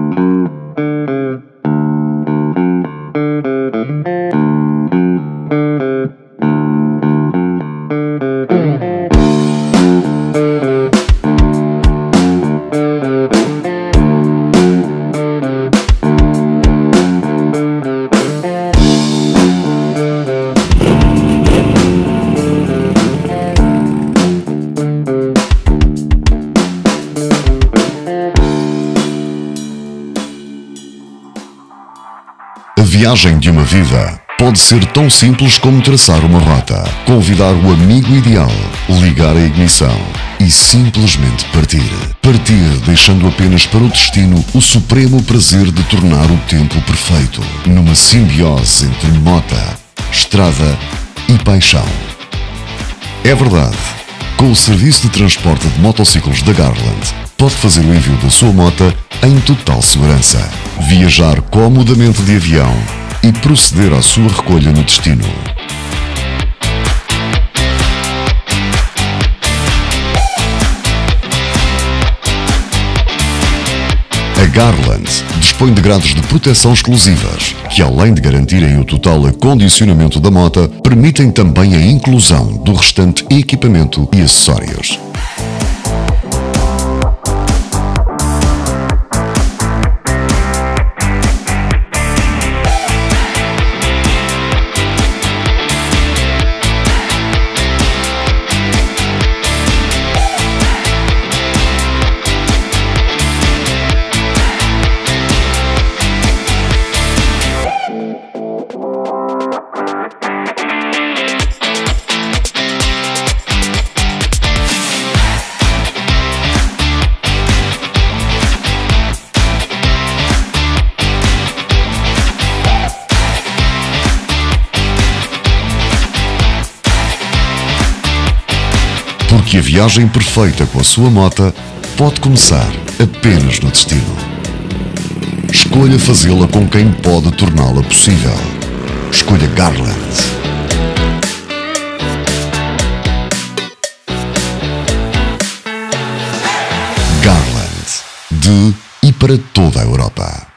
A viagem de uma vida pode ser tão simples como traçar uma rota, convidar o amigo ideal, ligar a ignição e simplesmente partir. Partir deixando apenas para o destino o supremo prazer de tornar o tempo perfeito, numa simbiose entre mota, estrada e paixão. É verdade, com o serviço de transporte de motociclos da Garland, pode fazer o envio da sua moto em total segurança, viajar comodamente de avião e proceder à sua recolha no destino. A Garland dispõe de grades de proteção exclusivas, que além de garantirem o total acondicionamento da moto, permitem também a inclusão do restante equipamento e acessórios. Porque a viagem perfeita com a sua moto pode começar apenas no destino. Escolha fazê-la com quem pode torná-la possível. Escolha Garland. Garland, de e para toda a Europa.